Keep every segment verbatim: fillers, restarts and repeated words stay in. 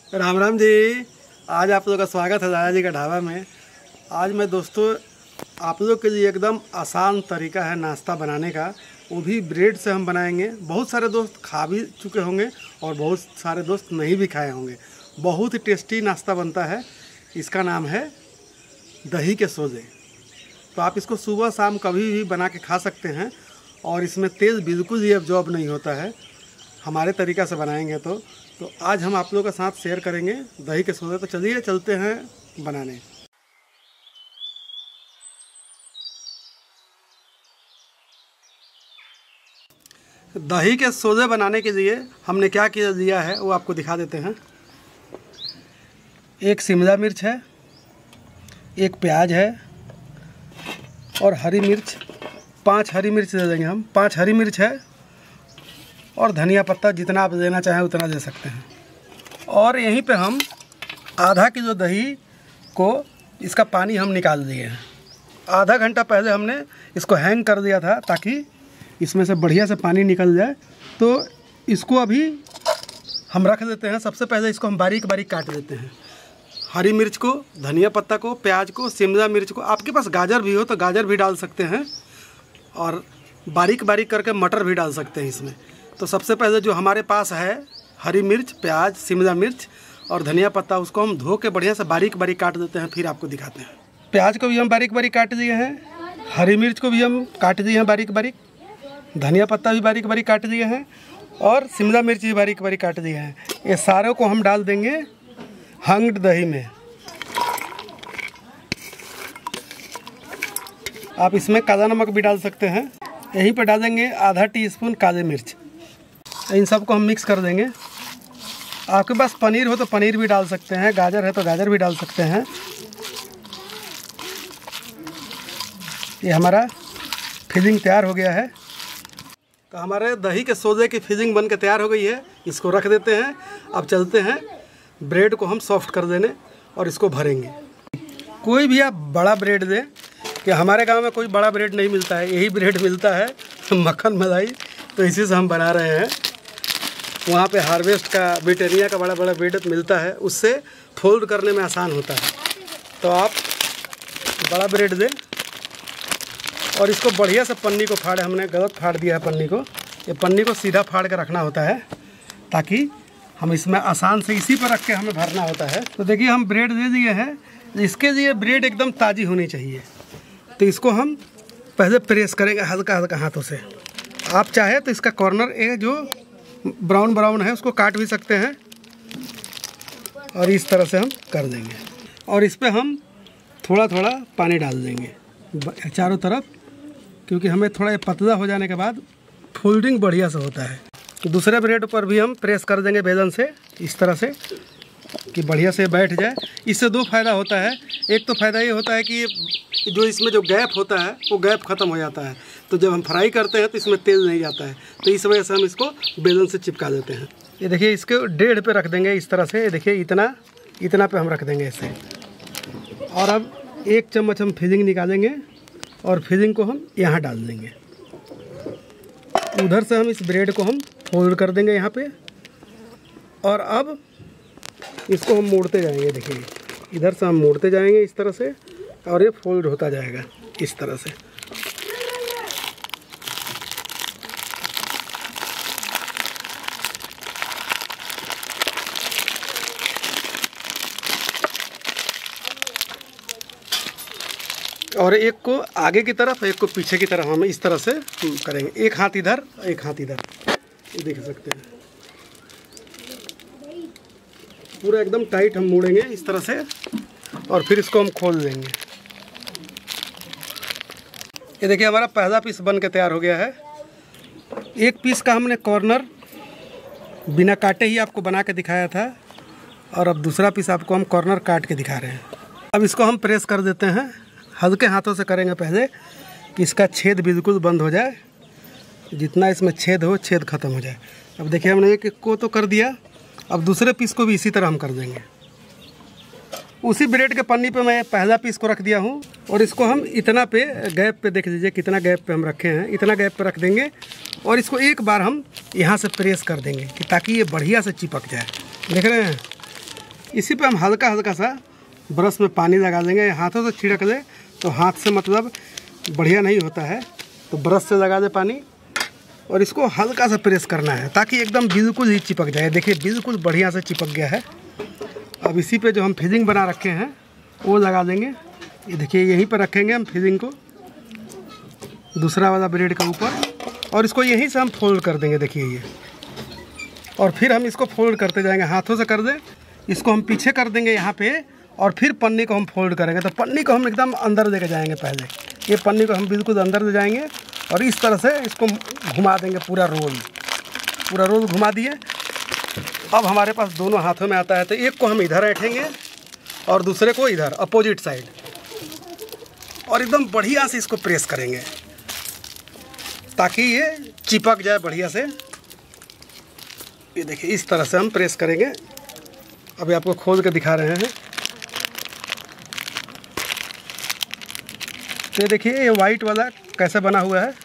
राम राम जी। आज आप लोगों का स्वागत है दादाजी का ढाबा में। आज मैं दोस्तों आप लोग के लिए एकदम आसान तरीका है नाश्ता बनाने का, वो भी ब्रेड से हम बनाएंगे। बहुत सारे दोस्त खा भी चुके होंगे और बहुत सारे दोस्त नहीं भी खाए होंगे। बहुत ही टेस्टी नाश्ता बनता है। इसका नाम है दही के सोजे। तो आप इसको सुबह शाम कभी भी बना के खा सकते हैं और इसमें तेल बिल्कुल ही एब्जॉर्ब नहीं होता है हमारे तरीक़ा से बनाएंगे तो तो आज हम आप लोगों के साथ शेयर करेंगे दही के सोजे। तो चलिए चलते हैं बनाने। दही के सोजे बनाने के लिए हमने क्या किया लिया है वो आपको दिखा देते हैं। एक शिमला मिर्च है, एक प्याज है और हरी मिर्च, पांच हरी मिर्च दे देंगे हम। पांच हरी मिर्च है और धनिया पत्ता जितना आप देना चाहें उतना दे सकते हैं। और यहीं पे हम आधा किलो दही को इसका पानी हम निकाल दिए हैं। आधा घंटा पहले हमने इसको हैंग कर दिया था ताकि इसमें से बढ़िया से पानी निकल जाए। तो इसको अभी हम रख देते हैं। सबसे पहले इसको हम बारीक बारीक काट देते हैं। हरी मिर्च को, धनिया पत्ता को, प्याज को, शिमला मिर्च को, आपके पास गाजर भी हो तो गाजर भी डाल सकते हैं और बारीक बारीक करके मटर भी डाल सकते हैं इसमें। तो सबसे पहले जो हमारे पास है हरी मिर्च, प्याज, शिमला मिर्च और धनिया पत्ता, उसको हम धो के बढ़िया से बारीक बारीक काट देते हैं। फिर आपको दिखाते हैं। प्याज को भी हम बारीक बारीक काट दिए हैं, हरी मिर्च को भी हम काट दिए हैं बारीक बारीक, धनिया पत्ता भी बारीक बारीक काट दिए हैं और शिमला मिर्च भी बारीक बारीक काट दिए हैं। ये सारों को हम डाल देंगे हंग्ड दही में। आप इसमें काला नमक भी डाल सकते हैं। यहीं पर डालेंगे आधा टीस्पून काली मिर्च। इन सबको हम मिक्स कर देंगे। आपके पास पनीर हो तो पनीर भी डाल सकते हैं, गाजर है तो गाजर भी डाल सकते हैं। ये हमारा फिलिंग तैयार हो गया है। तो हमारे दही के सोजे की फिलिंग बन के तैयार हो गई है। इसको रख देते हैं। अब चलते हैं ब्रेड को हम सॉफ्ट कर देने और इसको भरेंगे। कोई भी आप बड़ा ब्रेड दें, कि हमारे गांव में कोई बड़ा ब्रेड नहीं मिलता है, यही ब्रेड मिलता है मक्खन मलाई। तो इसी से हम बना रहे हैं। वहाँ पे हार्वेस्ट का, ब्रिटानिया का बड़ा बड़ा ब्रेड मिलता है, उससे फोल्ड करने में आसान होता है। तो आप बड़ा ब्रेड दें और इसको बढ़िया से पन्नी को फाड़े। हमने गलत फाड़ दिया है पन्नी को। ये पन्नी को सीधा फाड़ के रखना होता है ताकि हम इसमें आसान से इसी पर रख के हमें भरना होता है। तो देखिए हम ब्रेड दे दिए हैं। इसके लिए ब्रेड एकदम ताज़ी होनी चाहिए। तो इसको हम पहले प्रेस करेंगे हल्का हल्का हाथों से। आप चाहे तो इसका कॉर्नर ये जो ब्राउन ब्राउन है उसको काट भी सकते हैं और इस तरह से हम कर देंगे। और इस पर हम थोड़ा थोड़ा पानी डाल देंगे चारों तरफ, क्योंकि हमें थोड़ा ये पतला हो जाने के बाद फोल्डिंग बढ़िया से होता है। तो दूसरे ब्रेड पर भी हम प्रेस कर देंगे बेलन से इस तरह से कि बढ़िया से बैठ जाए। इससे दो फायदा होता है। एक तो फ़ायदा ये होता है कि जो इसमें जो गैप होता है वो गैप ख़त्म हो जाता है। तो जब हम फ्राई करते हैं तो इसमें तेल नहीं जाता है। तो इस वजह से हम इसको बेलन से चिपका देते हैं। ये देखिए इसके डेढ़ पे रख देंगे इस तरह से। ये देखिए इतना इतना पे हम रख देंगे इसे। और अब एक चम्मच हम फिलिंग निकालेंगे और फिलिंग को हम यहाँ डाल देंगे। उधर से हम इस ब्रेड को हम फोल्ड कर देंगे यहाँ पे। और अब इसको हम मोड़ते जाएंगे। देखिए इधर से हम मोड़ते जाएंगे इस तरह से और ये फोल्ड होता जाएगा इस तरह से। और एक को आगे की तरफ, एक को पीछे की तरफ हम इस तरह से करेंगे। एक हाथ इधर, एक हाथ इधर, ये देख सकते हैं। पूरा एकदम टाइट हम मोड़ेंगे इस तरह से और फिर इसको हम खोल देंगे। ये देखिए हमारा पहला पीस बन के तैयार हो गया है। एक पीस का हमने कॉर्नर बिना काटे ही आपको बना के दिखाया था और अब दूसरा पीस आपको हम कॉर्नर काट के दिखा रहे हैं। अब इसको हम प्रेस कर देते हैं। हल्के हाथों से करेंगे पहले कि इसका छेद बिल्कुल बंद हो जाए। जितना इसमें छेद हो छेद ख़त्म हो जाए। अब देखिए हमने एक एक को तो कर दिया। अब दूसरे पीस को भी इसी तरह हम कर देंगे। उसी ब्रेड के पन्नी पे मैं पहला पीस को रख दिया हूँ और इसको हम इतना पे गैप पे देख लीजिए कितना गैप पे हम रखे हैं। इतना गैप पे रख देंगे और इसको एक बार हम यहाँ से प्रेस कर देंगे कि ताकि ये बढ़िया से चिपक जाए। देख रहे हैं इसी पे हम हल्का हल्का सा ब्रश में पानी लगा देंगे। हाथों से छिड़क दे तो हाथ से मतलब बढ़िया नहीं होता है, तो ब्रश से लगा दे पानी और इसको हल्का सा प्रेस करना है ताकि एकदम बिल्कुल ही चिपक जाए। देखिए बिल्कुल बढ़िया से चिपक गया है। अब इसी पे जो हम फिलिंग बना रखे हैं वो लगा देंगे। ये देखिए यहीं पर रखेंगे हम फिलिंग को दूसरा वाला ब्रेड के ऊपर और इसको यहीं से हम फोल्ड कर देंगे। देखिए ये, और फिर हम इसको फोल्ड करते जाएंगे। हाथों से कर दें, इसको हम पीछे कर देंगे यहाँ पे और फिर पन्नी को हम फोल्ड करेंगे। तो पन्नी को हम एकदम अंदर लेके जाएंगे। पहले ये पन्नी को हम बिल्कुल अंदर ले जाएंगे और इस तरह से इसको घुमा देंगे। पूरा रोल पूरा रोल घुमा दिए। अब हमारे पास दोनों हाथों में आता है, तो एक को हम इधर ऐठेंगे और दूसरे को इधर अपोजिट साइड, और एकदम बढ़िया से इसको प्रेस करेंगे ताकि ये चिपक जाए बढ़िया से। ये देखिए इस तरह से हम प्रेस करेंगे। अभी आपको खोल के दिखा रहे हैं। तो ये देखिए ये वाइट वाला कैसे बना हुआ है।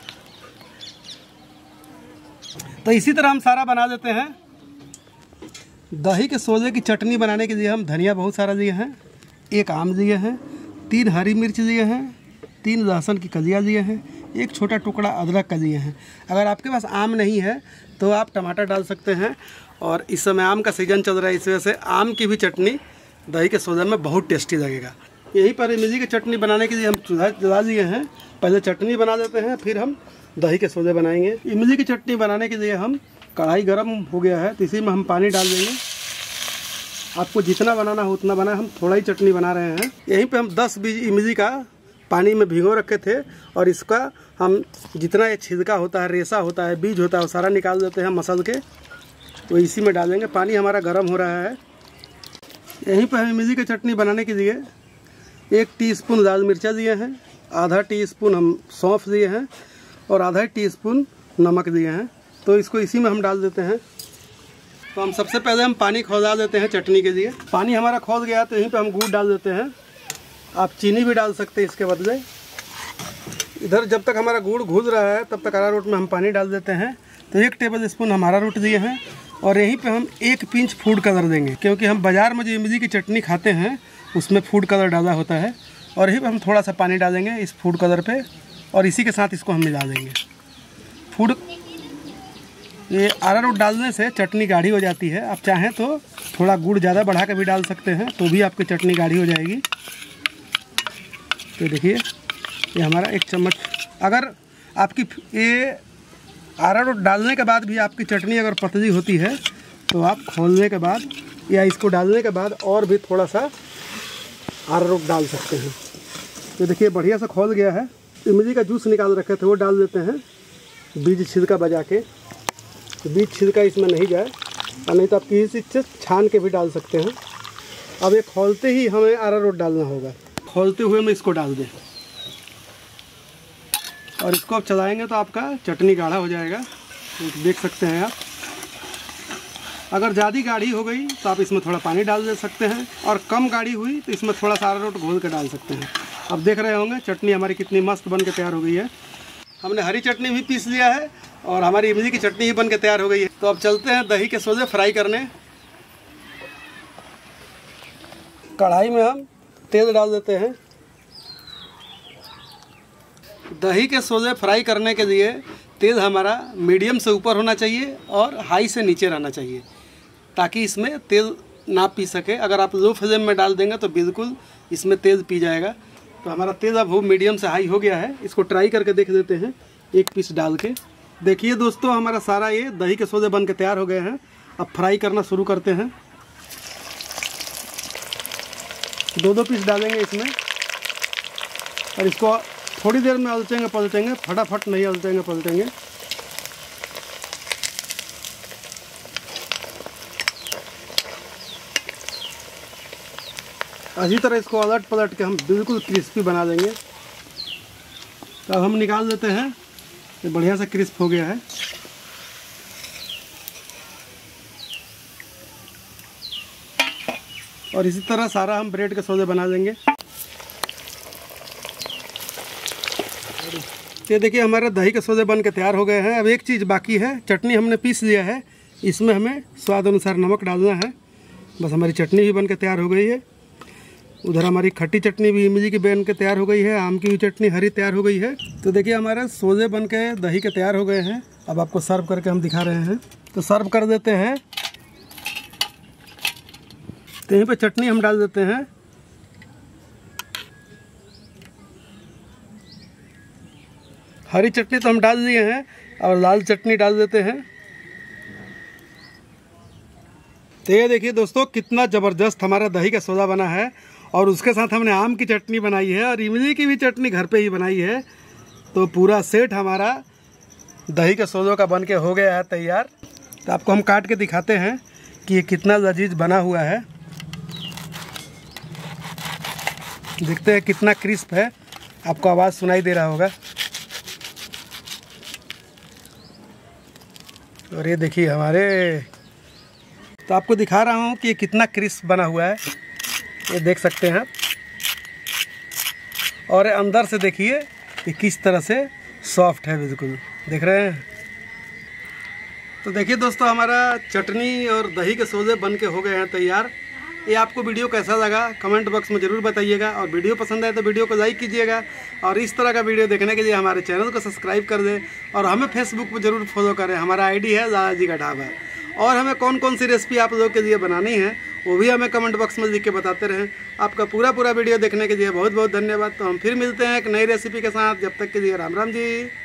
तो इसी तरह हम सारा बना देते हैं। दही के सोजे की चटनी बनाने के लिए हम धनिया बहुत सारा लिए हैं, एक आम लिए हैं, तीन हरी मिर्च लिए हैं, तीन लहसुन की कलियाँ लिए हैं, एक छोटा टुकड़ा अदरक का लिए हैं। अगर आपके पास आम नहीं है तो आप टमाटर डाल सकते हैं। और इस समय आम का सीज़न चल रहा है, इस वजह से आम की भी चटनी दही के सोजे में बहुत टेस्टी लगेगा। यहीं पर इमली की चटनी बनाने के लिए हम चूल्हा जला लिए हैं। पहले चटनी बना देते हैं, फिर हम दही के सोजे बनाएंगे। इमली की चटनी बनाने के लिए हम कढ़ाई गरम हो गया है, तो इसी में हम पानी डाल देंगे। आपको जितना बनाना हो उतना बनाए, हम थोड़ा ही चटनी बना रहे हैं। यहीं पे हम दस बीज इमली का पानी में भिगो रखे थे और इसका हम जितना ये छिलका होता है, रेसा होता है, बीज होता है, वो सारा निकाल देते हैं मसल के। तो इसी में डालेंगे। पानी हमारा गर्म हो रहा है। यहीं पर हम इमली की चटनी बनाने के लिए एक टीस्पून लाल मिर्चा दिए हैं, आधा टीस्पून हम सौंफ दिए हैं और आधा टीस्पून नमक दिए हैं। तो इसको इसी में हम डाल देते हैं। तो हम सबसे पहले हम पानी खौला देते हैं चटनी के लिए। पानी हमारा खौल गया तो यहीं पे हम गुड़ डाल देते हैं। आप चीनी भी डाल सकते हैं इसके बदले। इधर जब तक हमारा गुड़ घुल रहा है तब तक अरारोट में हम पानी डाल देते हैं। तो एक टेबल स्पून हम अरारोट दिए हैं और यहीं पे हम एक पिंच फूड कलर देंगे, क्योंकि हम बाज़ार में जो इमली की चटनी खाते हैं उसमें फूड कलर डाला होता है। और यहीं पे हम थोड़ा सा पानी डालेंगे इस फूड कलर पे और इसी के साथ इसको हम मिला देंगे। फूड ये अरारोट डालने से चटनी गाढ़ी हो जाती है। आप चाहें तो थोड़ा गुड़ ज़्यादा बढ़ा के भी डाल सकते हैं, तो भी आपकी चटनी गाढ़ी हो जाएगी। तो देखिए ये हमारा एक चम्मच। अगर आपकी ये अरारोट डालने के बाद भी आपकी चटनी अगर पतली होती है तो आप खोलने के बाद या इसको डालने के बाद और भी थोड़ा सा अरारोट डाल सकते हैं। तो देखिए बढ़िया से खोल गया है। इमली का जूस निकाल रखे थे वो डाल देते हैं, बीज छिलका बजा के। तो बीज छिलका इसमें नहीं जाए, और नहीं तो आप किसी से छान के भी डाल सकते हैं। अब ये खोलते ही हमें अरारोट डालना होगा। खोलते हुए में इसको डाल दें और इसको अब चलाएंगे तो आपका चटनी गाढ़ा हो जाएगा। तो देख सकते हैं आप। अगर ज़्यादा गाढ़ी हो गई तो आप इसमें थोड़ा पानी डाल दे सकते हैं, और कम गाढ़ी हुई तो इसमें थोड़ा सा अरारोट घोल के डाल सकते हैं। अब देख रहे होंगे चटनी हमारी कितनी मस्त बन के तैयार हो गई है। हमने हरी चटनी भी पीस लिया है और हमारी इमली की चटनी ही बन के तैयार हो गई है। तो अब चलते हैं दही के सोजे फ्राई करने। कढ़ाई में हम तेल डाल देते हैं। दही के सोजे फ्राई करने के लिए तेल हमारा मीडियम से ऊपर होना चाहिए और हाई से नीचे रहना चाहिए, ताकि इसमें तेल ना पी सके। अगर आप लो फ्लेम में डाल देंगे तो बिल्कुल इसमें तेल पी जाएगा। तो हमारा तेल अब वो मीडियम से हाई हो गया है। इसको ट्राई करके देख देते हैं एक पीस डाल के। देखिए दोस्तों हमारा सारा ये दही के सोजे बन के तैयार हो गए हैं। अब फ्राई करना शुरू करते हैं। दो दो पीस डालेंगे इसमें और इसको थोड़ी देर में अलचेंगे पलटेंगे, फटाफट नहीं अलचेंगे पलटेंगे। इसी तरह इसको अलट पलट के हम बिल्कुल क्रिस्पी बना देंगे। तो अब हम निकाल देते हैं। ये बढ़िया से क्रिस्प हो गया है। और इसी तरह सारा हम ब्रेड के सोजे बना देंगे। ये देखिए हमारे दही के सोजे बन के तैयार हो गए हैं। अब एक चीज़ बाकी है, चटनी हमने पीस लिया है, इसमें हमें स्वाद अनुसार नमक डालना है। बस हमारी चटनी भी बन के तैयार हो गई है। उधर हमारी खट्टी चटनी भी इमली की बन के तैयार हो गई है। आम की भी चटनी हरी तैयार हो गई है। तो देखिए हमारे सोजे बन के दही के तैयार हो गए हैं। अब आपको सर्व करके हम दिखा रहे हैं। तो सर्व कर देते हैं। तो यहीं पे चटनी हम डाल देते हैं। हरी चटनी तो हम डाल दिए हैं और लाल चटनी डाल देते हैं। तो ये देखिए दोस्तों कितना ज़बरदस्त हमारा दही का सोदा बना है। और उसके साथ हमने आम की चटनी बनाई है और इमली की भी चटनी घर पे ही बनाई है। तो पूरा सेट हमारा दही के सोदों का बन के हो गया है तैयार। तो आपको हम काट के दिखाते हैं कि ये कितना लजीज बना हुआ है। देखते हैं कितना क्रिस्प है। आपको आवाज़ सुनाई दे रहा होगा। और ये देखिए हमारे, तो आपको दिखा रहा हूँ कि ये कितना क्रिस्प बना हुआ है। ये देख सकते हैं। और अंदर से देखिए कि किस तरह से सॉफ्ट है, बिल्कुल देख रहे हैं। तो देखिए दोस्तों हमारा चटनी और दही के सोजे बन के हो गए हैं तैयार। ये आपको वीडियो कैसा लगा कमेंट बॉक्स में ज़रूर बताइएगा। और वीडियो पसंद आए तो वीडियो को लाइक कीजिएगा। और इस तरह का वीडियो देखने के लिए हमारे चैनल को सब्सक्राइब कर दें। और हमें फेसबुक पर ज़रूर फॉलो करें। हमारा आईडी है दादाजी का ढाबा। और हमें कौन कौन सी रेसिपी आप लोगों के लिए बनानी है वो भी हमें कमेंट बॉक्स में लिख के बताते रहें। आपका पूरा पूरा वीडियो देखने के लिए बहुत बहुत धन्यवाद। तो हम फिर मिलते हैं एक नई रेसिपी के साथ। जब तक के लिए राम राम जी।